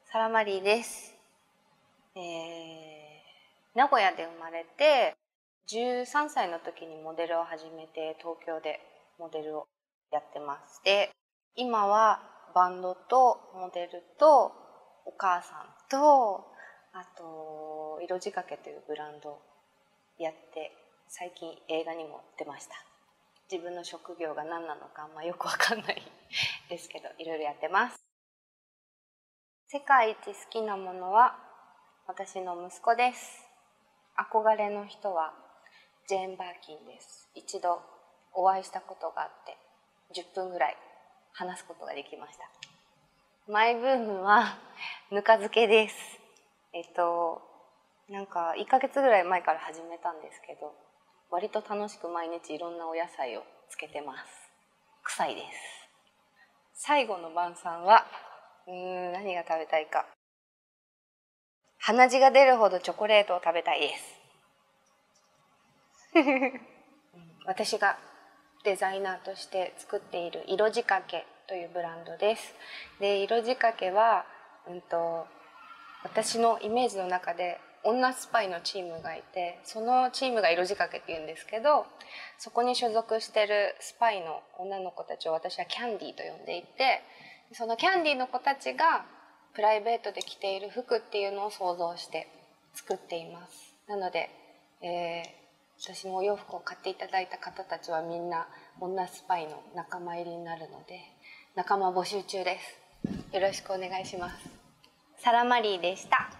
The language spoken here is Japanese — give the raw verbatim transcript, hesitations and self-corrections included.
サラマリーです、えー、名古屋で生まれてじゅうさんさいの時にモデルを始めて東京でモデルをやってます。で今はバンドとモデルとお母さんとあと色仕掛けというブランドをやって最近映画にも出ました。自分の職業が何なのかあんまよくわかんないですけどいろいろやってます。世界一好きなものは私の息子です。憧れの人はジェーン・バーキンです。一度お会いしたことがあってじゅっぷんぐらい話すことができました。マイブームはぬか漬けです。えっとなんかいっかげつぐらい前から始めたんですけど割と楽しく毎日いろんなお野菜をつけてます。臭いです。最後の晩餐はうーん何が食べたいか。鼻血が出るほどチョコレートを食べたいです私がデザイナーとして作っている色仕掛けというブランドです。で色仕掛けは、うんと、私のイメージの中で女スパイのチームがいてそのチームが色仕掛けっていうんですけどそこに所属してるスパイの女の子たちを私はキャンディーと呼んでいてそのキャンディーの子たちがプライベートで着ている服っていうのを想像して作っています。なので、えー、私のお洋服を買っていただいた方たちはみんな女スパイの仲間入りになるので仲間募集中です。よろしくお願いします。サラマリーでした。